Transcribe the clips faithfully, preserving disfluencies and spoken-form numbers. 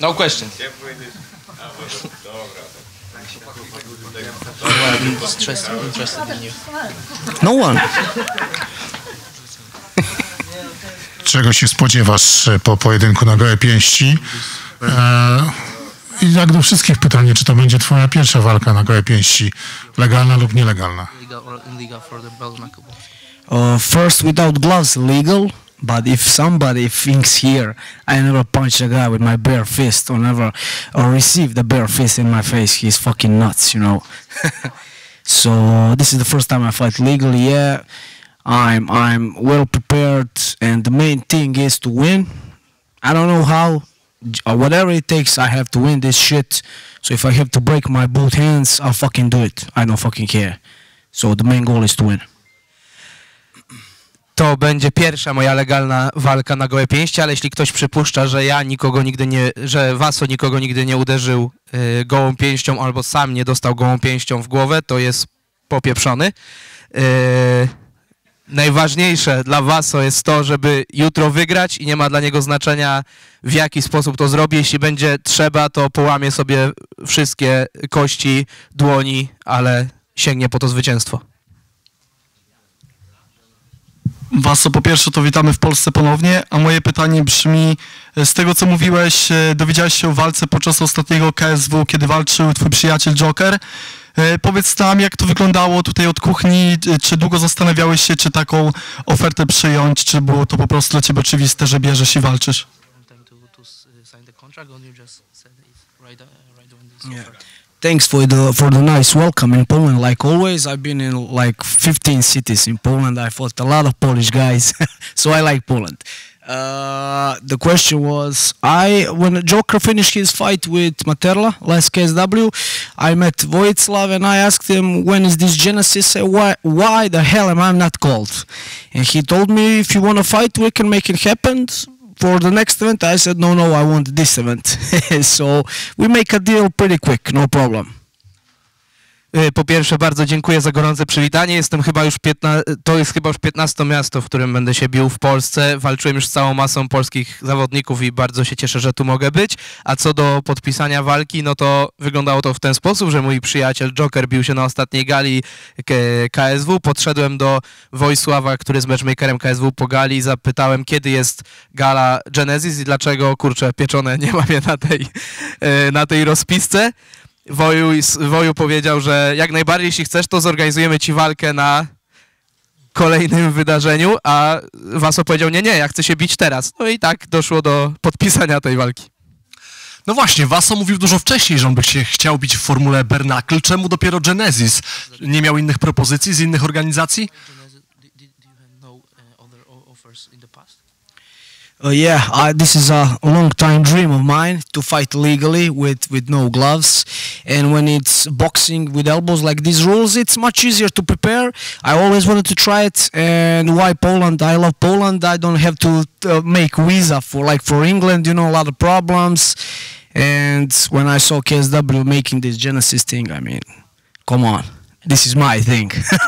No question. No one. Czego się spodziewasz po pojedynku na gołe pięści? E, I jak do wszystkich pytanie, czy to będzie twoja pierwsza walka na gołe pięści? Legalna lub nielegalna? Uh, first, without gloves, legal. But if somebody thinks here I never punched a guy with my bare fist or never or received a bare fist in my face, he's fucking nuts, you know. So this is the first time I fight legally. Yeah, I'm I'm well prepared, and the main thing is to win. I don't know how, or whatever it takes, I have to win this shit. So if I have to break my both hands, I'll fucking do it. I don't fucking care. So the main goal is to win. To będzie pierwsza moja legalna walka na gołe pięści, ale jeśli ktoś przypuszcza, że ja nikogo nigdy nie, że Vaso nikogo nigdy nie uderzył y, gołą pięścią albo sam nie dostał gołą pięścią w głowę, to jest popieprzony. Y, najważniejsze dla Vaso jest to, żeby jutro wygrać i nie ma dla niego znaczenia, w jaki sposób to zrobi. Jeśli będzie trzeba, to połamie sobie wszystkie kości dłoni, ale sięgnie po to zwycięstwo. Vaso, po pierwsze to witamy w Polsce ponownie, a moje pytanie brzmi, z tego co mówiłeś, dowiedziałeś się o walce podczas ostatniego K S W, kiedy walczył twój przyjaciel Joker. Powiedz nam, jak to wyglądało tutaj od kuchni, czy długo zastanawiałeś się, czy taką ofertę przyjąć, czy było to po prostu dla ciebie oczywiste, że bierzesz i walczysz? Yeah. Thanks for the for the nice welcome in Poland. Like always, I've been in like fifteen cities in Poland. I fought a lot of Polish guys, so I like Poland. Uh, the question was, I when Joker finished his fight with Materla last K S W, I met Vojislav and I asked him, when is this Genesis? Why why the hell am I not called? And he told me, if you want to fight, we can make it happen. For the next event, I said, no, no, I want this event. So we make a deal pretty quick, no problem. Po pierwsze, bardzo dziękuję za gorące przywitanie. Jestem chyba już piętnaście, to jest chyba już piętnaste miasto, w którym będę się bił w Polsce. Walczyłem już z całą masą polskich zawodników i bardzo się cieszę, że tu mogę być. A co do podpisania walki, no to wyglądało to w ten sposób, że mój przyjaciel Joker bił się na ostatniej gali K S W. Podszedłem do Wojsława, który jest matchmakerem K S W po gali, zapytałem, kiedy jest gala Genesis i dlaczego, kurczę, pieczone nie ma mnie na tej, na tej rozpisce. Woju, Woju powiedział, że jak najbardziej, jeśli chcesz, to zorganizujemy ci walkę na kolejnym wydarzeniu, a Vaso powiedział, nie, nie, ja chcę się bić teraz. No i tak doszło do podpisania tej walki. No właśnie, Vaso mówił dużo wcześniej, że on by się chciał bić w formule Bare Knuckle. Czemu dopiero Genesis? Nie miał innych propozycji z innych organizacji? Uh, yeah, I, this is a long time dream of mine to fight legally with, with no gloves, and when it's boxing with elbows like these rules, it's much easier to prepare. I always wanted to try it, and why Poland? I love Poland. I don't have to uh, make visa for like for England, you know, a lot of problems. And when I saw K S W making this Genesis thing, I mean, come on, this is my thing.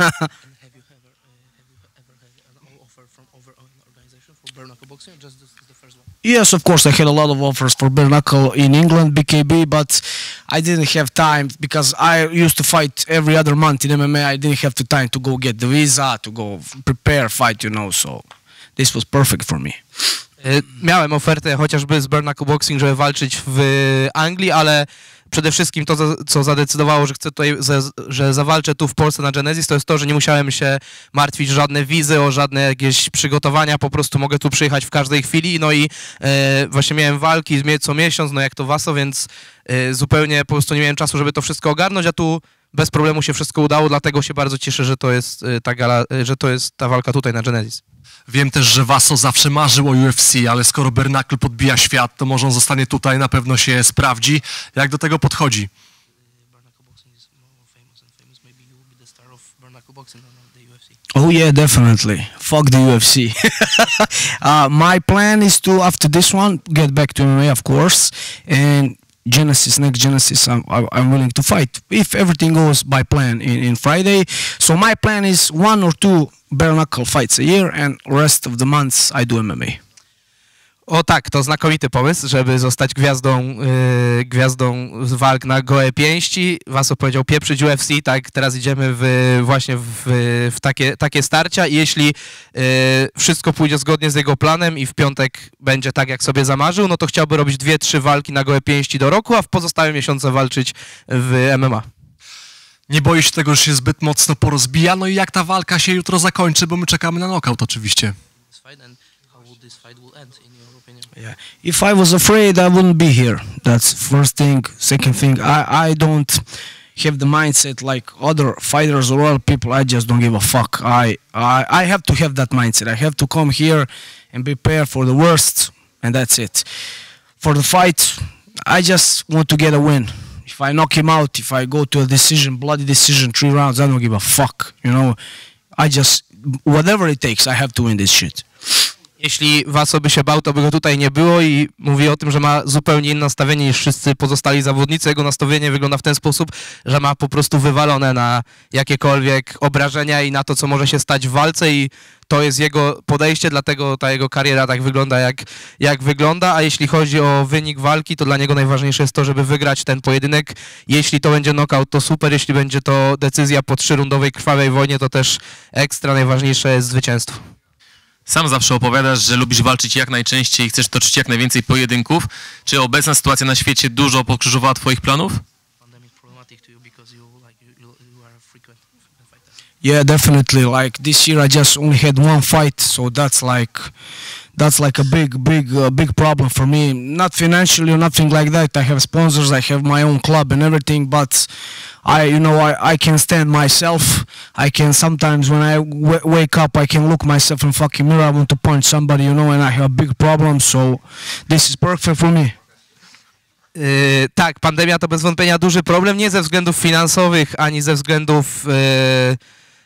Yes, of course, I had a lot of offers for bare knuckle in England, B K B, but I didn't have time because I used to fight every other month in M M A. I didn't have the time to go get the visa, to go prepare, fight, you know, so this was perfect for me. Miałem ofertę chociażby z bare knuckle boxing, żeby walczyć w Anglii, ale przede wszystkim to, co zadecydowało, że chcę tutaj, że zawalczę tu w Polsce na Genesis, to jest to, że nie musiałem się martwić o żadne wizy, o żadne jakieś przygotowania, po prostu mogę tu przyjechać w każdej chwili, no i e, właśnie miałem walki co miesiąc, no jak to Vaso, więc e, zupełnie po prostu nie miałem czasu, żeby to wszystko ogarnąć, a tu bez problemu się wszystko udało, dlatego się bardzo cieszę, że to jest ta gala, że to jest ta walka tutaj na Genesis. Wiem też, że Vaso zawsze marzył o U F C, ale skoro bare knuckle podbija świat, to może on zostanie tutaj, na pewno się sprawdzi. Jak do tego podchodzi? Oh yeah, definitely. Fuck the U F C. uh, my plan is to, after this one, get back to M M A, of course, and Genesis, next Genesis, I'm, I'm willing to fight if everything goes by plan in, in Friday. So my plan is one or two bare knuckle fights a year, and rest of the months I do M M A. O tak, to znakomity pomysł, żeby zostać gwiazdą, yy, gwiazdą z walk na gołe pięści. Waso powiedział pieprzyć U F C, tak, teraz idziemy w, właśnie w, w takie, takie starcia i jeśli yy, wszystko pójdzie zgodnie z jego planem i w piątek będzie tak, jak sobie zamarzył, no to chciałby robić dwie, trzy walki na gołe pięści do roku, a w pozostałe miesiące walczyć w M M A. Nie boi się tego, że się zbyt mocno porozbija? No i jak ta walka się jutro zakończy, bo my czekamy na knockout oczywiście. Yeah. If I was afraid, I wouldn't be here. That's first thing. Second thing, I, I don't have the mindset like other fighters or other people. I just don't give a fuck. I, I, I have to have that mindset. I have to come here and prepare for the worst, and that's it. For the fight, I just want to get a win. If I knock him out, if I go to a decision, bloody decision, three rounds, I don't give a fuck. You know, I just, whatever it takes, I have to win this shit. Jeśli Waso by się bał, to by go tutaj nie było i mówi o tym, że ma zupełnie inne nastawienie niż wszyscy pozostali zawodnicy. Jego nastawienie wygląda w ten sposób, że ma po prostu wywalone na jakiekolwiek obrażenia i na to, co może się stać w walce i to jest jego podejście, dlatego ta jego kariera tak wygląda, jak, jak wygląda, a jeśli chodzi o wynik walki, to dla niego najważniejsze jest to, żeby wygrać ten pojedynek. Jeśli to będzie knockout, to super, jeśli będzie to decyzja po trzyrundowej krwawej wojnie, to też ekstra najważniejsze jest zwycięstwo. Sam zawsze opowiadasz, że lubisz walczyć jak najczęściej i chcesz toczyć jak najwięcej pojedynków. Czy obecna sytuacja na świecie dużo pokrzyżowała twoich planów? Yeah, definitely. Like this year, I just only had one fight, so that's like, that's like a big, big, uh, big problem for me. Not financially or nothing like that. I have sponsors, I have my own club and everything, but I, you know, I, I can stand myself. I can sometimes when I w wake up, I can look myself in fucking mirror. I want to punch somebody, you know, and I have a big problem. So this is perfect for me. Yy, tak, pandemia to bez wątpienia duży problem, nie ze względów finansowych, ani ze względów... Yy,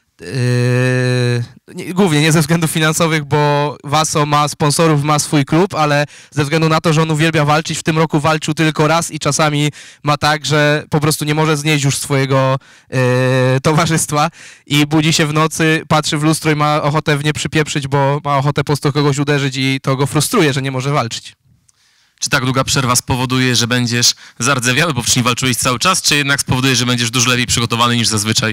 Yy, nie, głównie nie ze względów finansowych, bo Waso ma sponsorów, ma swój klub, ale ze względu na to, że on uwielbia walczyć, w tym roku walczył tylko raz i czasami ma tak, że po prostu nie może znieść już swojego yy, towarzystwa i budzi się w nocy, patrzy w lustro i ma ochotę w nie przypieprzyć, bo ma ochotę po prostu kogoś uderzyć i to go frustruje, że nie może walczyć. Czy tak długa przerwa spowoduje, że będziesz zardzewiały, bo wcześniej walczyłeś cały czas, czy jednak spowoduje, że będziesz dużo lepiej przygotowany niż zazwyczaj?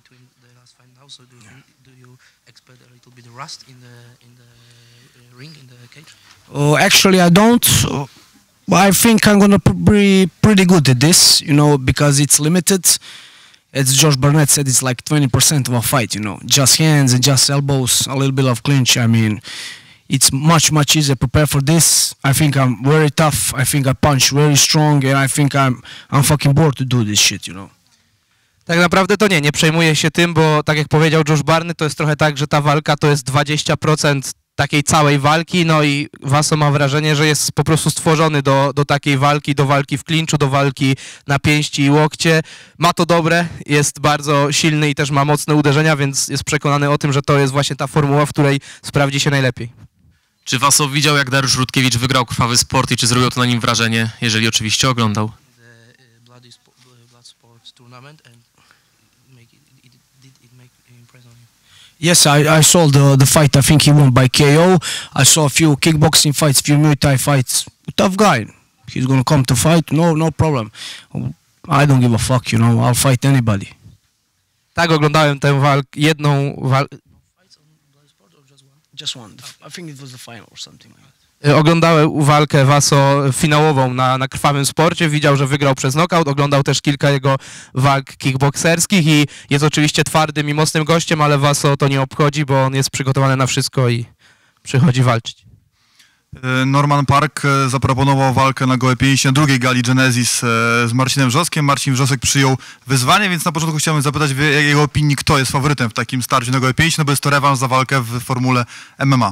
Rust in the in the ring, in the cage? Uh, actually, I don't. Uh, I think I'm gonna be pretty good at this, you know, because it's limited. As Josh Barnett said, it's like twenty percent of a fight, you know, just hands and just elbows, a little bit of clinch. I mean, it's much, much easier to prepare for this. I think I'm very tough. I think I punch very strong, and I think I'm I'm fucking bored to do this shit, you know. Tak naprawdę to nie, nie przejmuję się tym, bo tak jak powiedział Josh Barnett, to jest trochę tak, że ta walka to jest dwadzieścia procent takiej całej walki, no i Waso ma wrażenie, że jest po prostu stworzony do, do takiej walki, do walki w klinczu, do walki na pięści i łokcie. Ma to dobre, jest bardzo silny i też ma mocne uderzenia, więc jest przekonany o tym, że to jest właśnie ta formuła, w której sprawdzi się najlepiej. Czy Waso widział, jak Dariusz Rutkiewicz wygrał krwawy sport i czy zrobiło to na nim wrażenie, jeżeli oczywiście oglądał? Yes, I, I saw the the fight. I think he won by K O. I saw a few kickboxing fights, few Muay Thai fights. Tough guy. He's gonna come to fight. No, no problem. I don't give a fuck, you know. I'll fight anybody. Tak, oglądałem tę walkę, jedną walkę. Just one. I think it was the final or something like that. Oglądałem walkę Waso finałową na, na krwawym sporcie, widział, że wygrał przez knockout, oglądał też kilka jego walk kickbokserskich i jest oczywiście twardym i mocnym gościem, ale Waso to nie obchodzi, bo on jest przygotowany na wszystko i przychodzi walczyć. Norman Park zaproponował walkę na gołe pięści na drugiej gali Genesis z Marcinem Wrzoskiem. Marcin Wrzosek przyjął wyzwanie, więc na początku chciałbym zapytać w jego opinii, kto jest faworytem w takim starciu na gołe pięści, no bo jest to rewanż za walkę w formule M M A.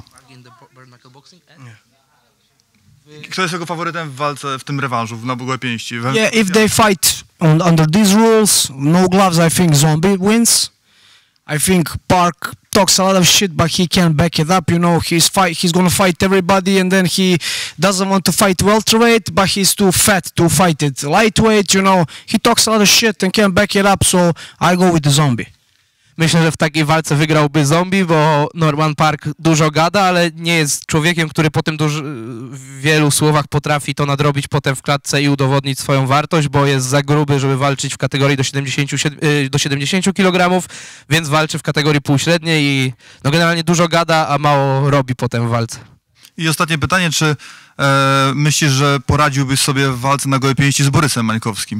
Kto jest jego faworytem w walce, w tym rewanżu, na gołe pięści? Yeah, if they fight on, under these rules, no gloves, I think Zombie wins. I think Park talks a lot of shit, but he can't back it up. You know, he's fight. He's gonna fight everybody, and then he doesn't want to fight welterweight, but he's too fat to fight it lightweight. You know, he talks a lot of shit and can't back it up. So I go with the Zombie. Myślę, że w takiej walce wygrałby zombie, bo Norman Park dużo gada, ale nie jest człowiekiem, który po tym duży, w wielu słowach potrafi to nadrobić potem w klatce i udowodnić swoją wartość, bo jest za gruby, żeby walczyć w kategorii do siedemdziesięciu, do siedemdziesięciu kilogramów, więc walczy w kategorii półśredniej i no generalnie dużo gada, a mało robi potem w walce. I ostatnie pytanie, czy e, myślisz, że poradziłbyś sobie w walce na gołe pięści z Borysem Mańkowskim?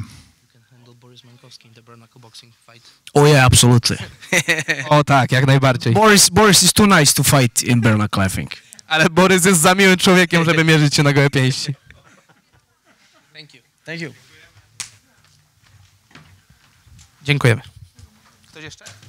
Oh yeah, absolutely. O tak, jak najbardziej. Boris Boris is too nice to fight in bare knuckle, I think. Ale Borys jest za miłym człowiekiem, żeby mierzyć się na gołe pięści. Thank you. Thank you. Dziękujemy. Ktoś jeszcze?